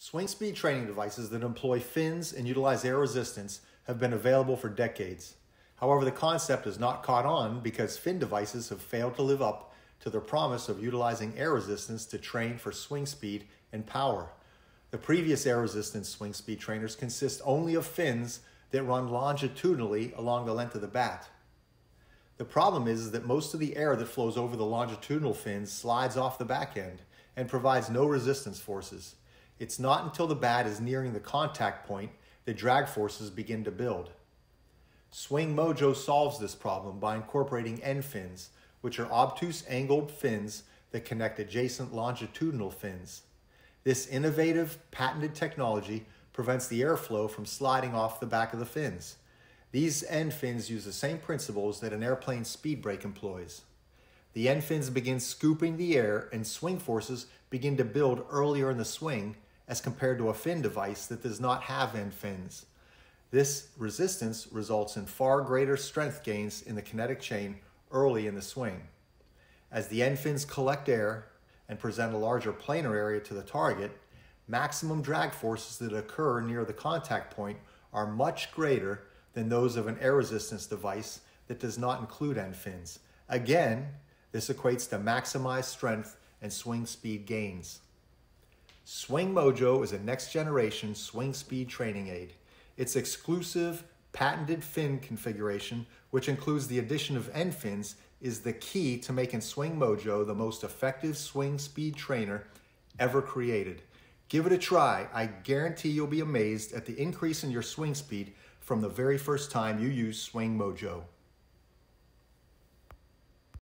Swing speed training devices that employ fins and utilize air resistance have been available for decades. However, the concept has not caught on because fin devices have failed to live up to their promise of utilizing air resistance to train for swing speed and power. The previous air resistance swing speed trainers consist only of fins that run longitudinally along the length of the bat. The problem is that most of the air that flows over the longitudinal fins slides off the back end and provides no resistance forces. It's not until the bat is nearing the contact point that drag forces begin to build. Swing Mojo solves this problem by incorporating end fins, which are obtuse angled fins that connect adjacent longitudinal fins. This innovative, patented technology prevents the airflow from sliding off the back of the fins. These end fins use the same principles that an airplane speed brake employs. The end fins begin scooping the air and swing forces begin to build earlier in the swing as compared to a fin device that does not have end fins. This resistance results in far greater strength gains in the kinetic chain early in the swing. As the end fins collect air and present a larger planar area to the target, maximum drag forces that occur near the contact point are much greater than those of an air resistance device that does not include end fins. Again, this equates to maximized strength and swing speed gains. Swing Mojo is a next-generation swing speed training aid. Its exclusive, patented fin configuration, which includes the addition of end fins, is the key to making Swing Mojo the most effective swing speed trainer ever created. Give it a try. I guarantee you'll be amazed at the increase in your swing speed from the very first time you use Swing Mojo.